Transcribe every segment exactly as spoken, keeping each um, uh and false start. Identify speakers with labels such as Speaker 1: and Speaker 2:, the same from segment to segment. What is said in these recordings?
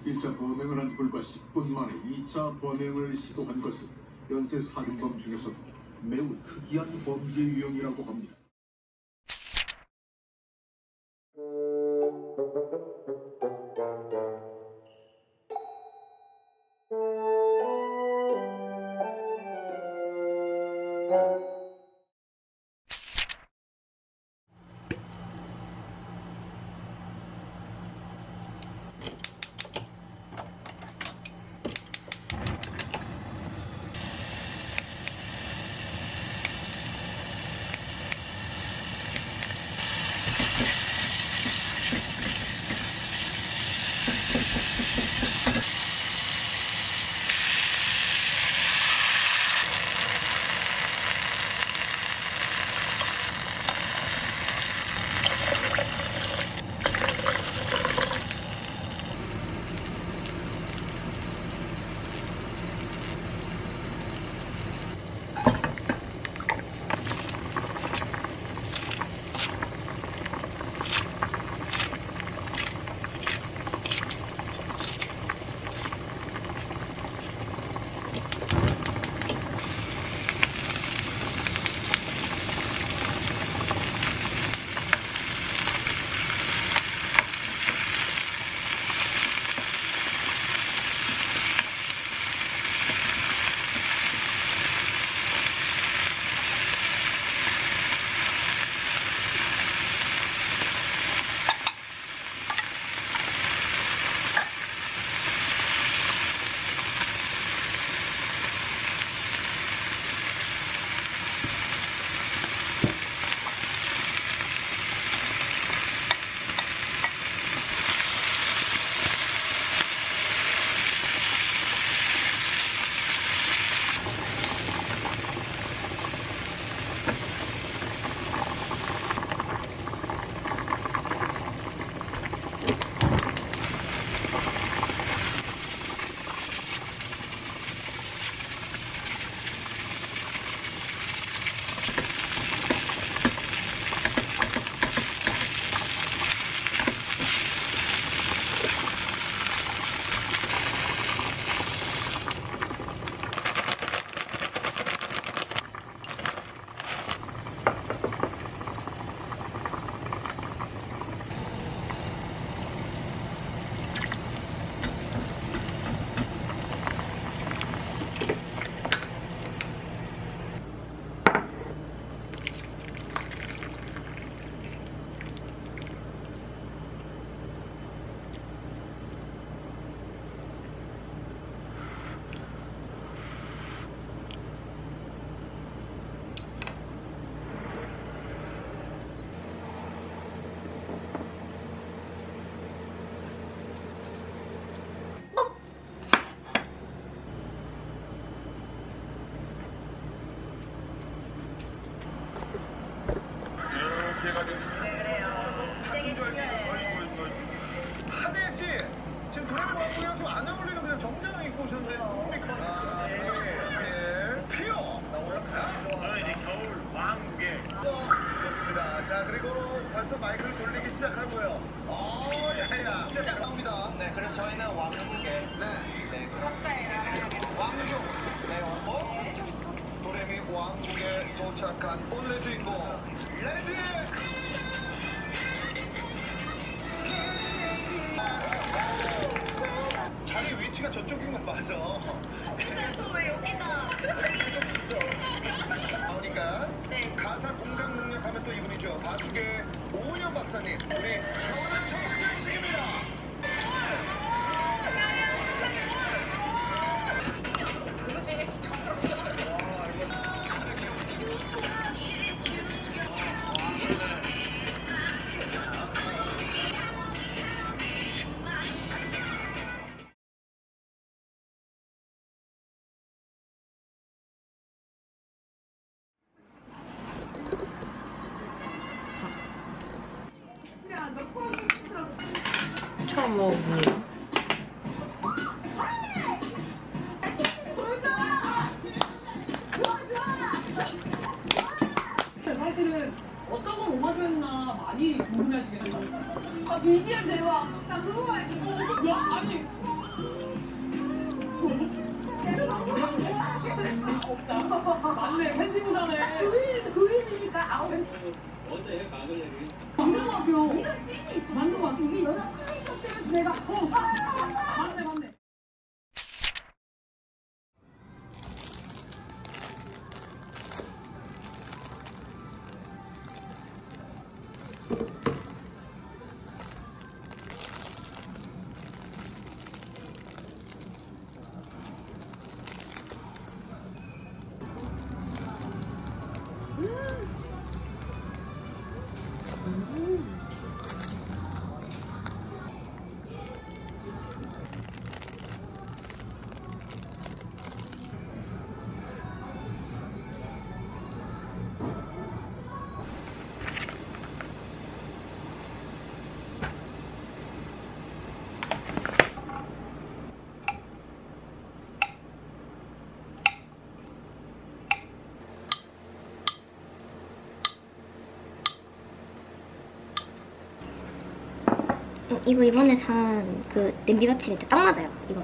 Speaker 1: 일 차 범행을 한 불과 십 분 만에 이 차 범행을 시도한 것은 연쇄 살인범 중에서 매우 특이한 범죄 유형이라고 합니다.
Speaker 2: 하대 씨, 지금 드래곤하고요 좀 안 어울리는 그냥 정장 입고 오셨네요. 뭡니까? 아, 예. 피어. 나 올라가요?
Speaker 3: 저는 이제 겨울 왕국에.
Speaker 2: 좋습니다. 자, 그리고 벌써 마이크를 돌리기 시작하고요. 어, 야야. 진짜 나옵니다.
Speaker 3: 네, 그래서 저희는 왕국에.
Speaker 2: 네.
Speaker 3: 네, 그럼.
Speaker 2: 왕족. 네, 어? 도레미 왕국에 도착한 오늘의 주인공 레드. 자리 위치가 저쪽인 건 맞아.
Speaker 4: 근데 저 왜 여기다?
Speaker 2: 좀 있어. 나오니까
Speaker 4: 네.
Speaker 2: 가사 공감 능력 하면 또 이분이죠. 바둑의 오은영 박사님. 우리 오늘 첫 번째 음식입니다.
Speaker 5: 처음 먹어보네.
Speaker 6: 사실은 어떤 걸 오마주했나 많이 궁금해하시겠어요.
Speaker 4: 아 비주얼 대박. 나 그거 말고.
Speaker 6: 야 아니
Speaker 5: 어 이거 이번에 산 그 냄비 받침이 딱 맞아요 이거.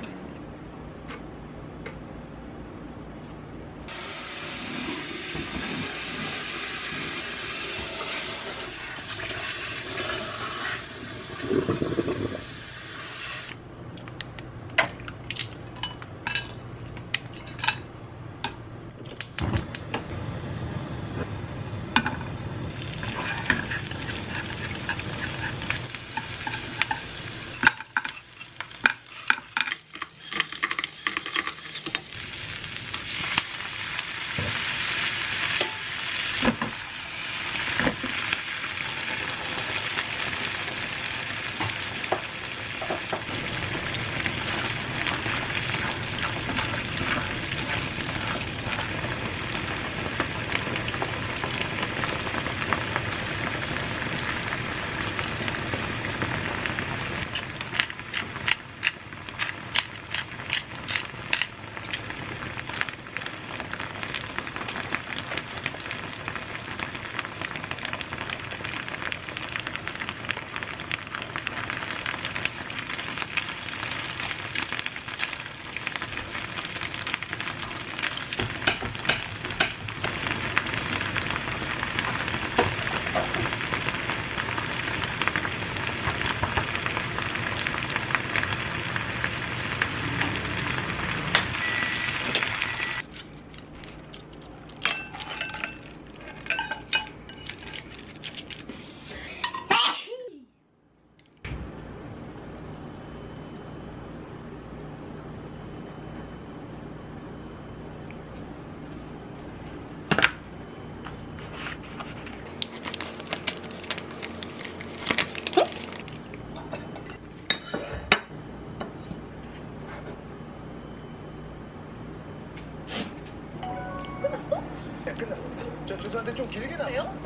Speaker 2: 네, 끝났습니다. 저 죄송한데 좀 길게 나.
Speaker 4: 와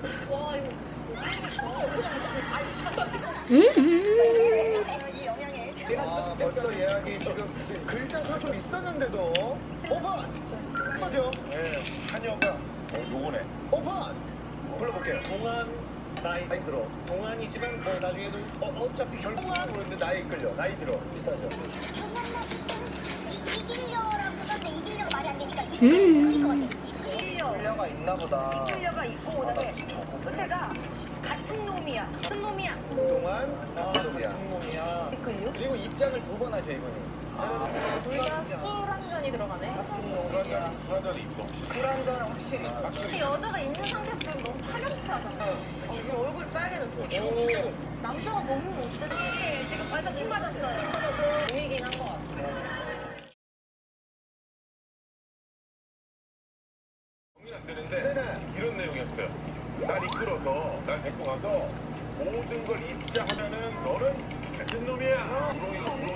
Speaker 4: 이거
Speaker 2: 아, 벌써 예약이 지금 글자 수가 좀 있었는데도 오픈! 맞죠? 네, 한여가 어, 요거네. 오픈! 불러볼게요. 동안 나이, 나이 들어. 동안이지만 뭐 나중에도 어, 어차피 결국은 그런데 나이 끌려. 나이 들어. 비슷하죠?
Speaker 5: 이기려라고 썼는데 이기려가 말이 안 되니까
Speaker 4: 음.
Speaker 5: 이기려 것 같아.
Speaker 2: 끌려가 있나 보다.
Speaker 4: 이끌려가 있고 그다음에 끝에가 같은 놈이야. 같은 놈이야.
Speaker 2: 동안 같은 놈이야.
Speaker 4: 이끌려?
Speaker 2: 그리고 입장을 두 번 하셔 이거는.
Speaker 4: 우리가 술 한 잔이 들어가네.
Speaker 2: 같은 놈. 술 한잔이 있어. 술 한잔은 확실히 있어. 확실히.
Speaker 4: 여자가 입는 삼겹살은 너무 파렴치하잖아. 어, 지금 얼굴 빨개졌어. 남자가 너무 못됐지. 지금 벌써 침 맞았어요. 침 맞았어요. 보이긴 한 것 같아.
Speaker 7: 안 되는데 이런 내용이었어요. 날 이끌어서 날 데리고 가서 모든 걸 입자하면은 너는 같은 놈이야.